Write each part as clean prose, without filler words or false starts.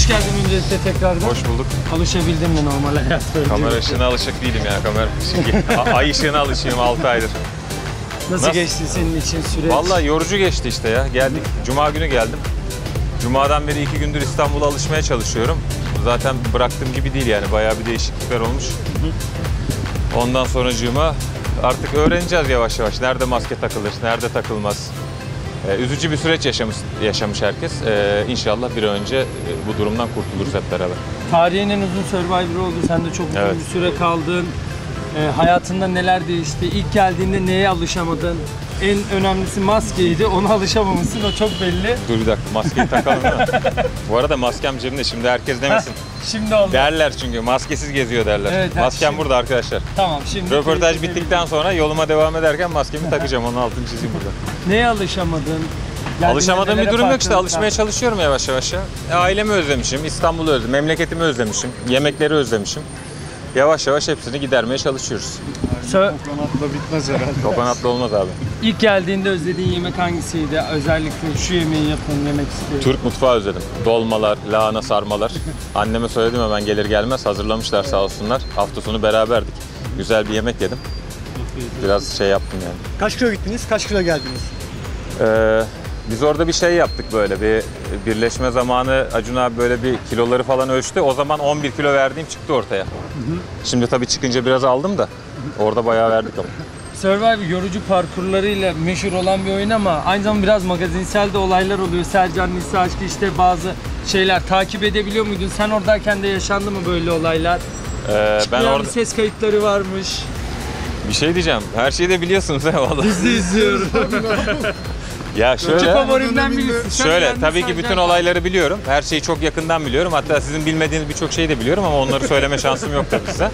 Hoş geldin öncelikle tekrardan. Hoş bulduk. Alışabildin mi normal hayat? Kamera ışığına alışık değilim ya. Ay ışığına alışığım 6 aydır. Nasıl geçti senin için süreç? Vallahi yorucu geçti işte ya. Geldik. Cuma günü geldim. Cuma'dan beri 2 gündür İstanbul'a alışmaya çalışıyorum. Zaten bıraktığım gibi değil yani. Bayağı bir değişiklikler olmuş. Ondan sonracığıma artık öğreneceğiz yavaş yavaş. Nerede maske takılır, nerede takılmaz. Üzücü bir süreç yaşamış herkes. İnşallah bir an önce bu durumdan kurtuluruz hep beraber. Tarihin en uzun Survivor oldu. Sen de çok uzun bir süre kaldın. Hayatında neler değişti? İlk geldiğinde neye alışamadın? En önemlisi maskeydi. Ona alışamamışsın. O çok belli. Dur bir dakika. Maskeyi takalım değil mi? Bu arada maskem cebimde. Şimdi herkes demesin. Şimdi oldu. Derler çünkü. Maskesiz geziyor derler. Evet, maskem şimdi burada arkadaşlar. Tamam şimdi. Röportaj bittikten sonra yoluma devam ederken maskemi takacağım. Onun altını çizeyim burada. Neye alışamadın? Alışamadığım bir durum yok işte. Alışmaya çalışıyorum yavaş yavaş ya. Ailemi özlemişim. İstanbul'u özlemişim. Memleketimi özlemişim. Yemekleri özlemişim. Yavaş yavaş hepsini gidermeye çalışıyoruz. Kokonatla bitmez herhalde. Kokonatla olmaz abi. İlk geldiğinde özlediğin yemek hangisiydi? Özellikle şu yemeği yapın demek istiyorum. Türk mutfağı özledim. Dolmalar, lahana sarmalar. Anneme söyledim hemen gelir gelmez hazırlamışlar sağ olsunlar. Hafta sonu beraberdik. Güzel bir yemek yedim. Biraz şey yaptım yani. Kaç kilo gittiniz? Kaç kilo geldiniz? Biz orada bir şey yaptık böyle bir birleşme zamanı Acun abi böyle bir kiloları falan ölçtü. O zaman 11 kilo verdiğim çıktı ortaya. Şimdi tabii çıkınca biraz aldım da orada bayağı verdik ama. Survivor yorucu parkurlarıyla meşhur olan bir oyun ama aynı zamanda biraz magazinsel de olaylar oluyor. Sercan Nisa aşkı işte bazı şeyler takip edebiliyor muydun? Sen oradayken de yaşandı mı böyle olaylar? Ben orada ses kayıtları varmış. bir şey diyeceğim. Her şeyi de biliyorsunuz ha vallahi. Dizi izliyorum. Ya şöyle. Favorimden birisi. Şöyle tabii ki bütün olayları biliyorum. Her şeyi çok yakından biliyorum. Hatta sizin bilmediğiniz birçok şeyi de biliyorum ama onları söyleme şansım yok tabii size.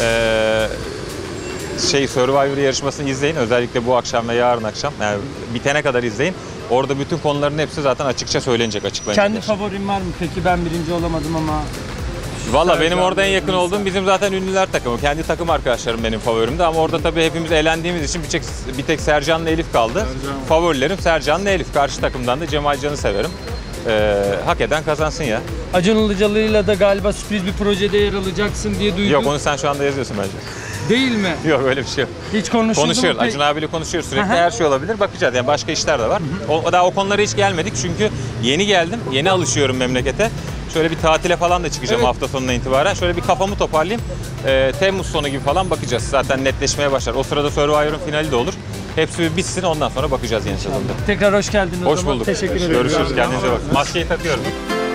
Survivor yarışmasını izleyin. Özellikle bu akşam ve yarın akşam. Yani bitene kadar izleyin. Orada bütün konuların hepsi zaten açıkça söylenecek, açıklanacak. Kendi favorin var mı peki? Ben birinci olamadım ama. Valla benim orada en yakın olduğum bizim zaten ünlüler takımı. Kendi takım arkadaşlarım benim favorimdi ama orada tabii hepimiz eğlendiğimiz için bir tek Sercan'la Elif kaldı. Favorilerim Sercan'la Elif. Karşı takımdan da Cemal Can'ı severim. Hak eden kazansın ya. Acun Ilıcalı'yla da galiba sürpriz bir projede yer alacaksın diye duydum. Yok onu sen şu anda yazıyorsun bence. Değil mi? Yok öyle bir şey yok. Hiç konuşuldu Konuşuyoruz. mu? Acun abiyle konuşuyoruz. Sürekli her şey olabilir. Bakacağız. Yani başka işler de var. Daha o konulara hiç gelmedik. Çünkü yeni geldim. Yeni alışıyorum memlekete. Şöyle bir tatile falan da çıkacağım hafta sonuna itibaren. Şöyle bir kafamı toparlayayım. Temmuz sonu gibi falan bakacağız. Zaten netleşmeye başlar. O sırada Survivor'un finali de olur. Hepsi bir bitsin ondan sonra bakacağız yeni sezonda. Tekrar hoş geldin o Hoş zaman. bulduk. Teşekkür ederim. Görüşürüz. Kendinize bakın. Maskeyi takıyorum.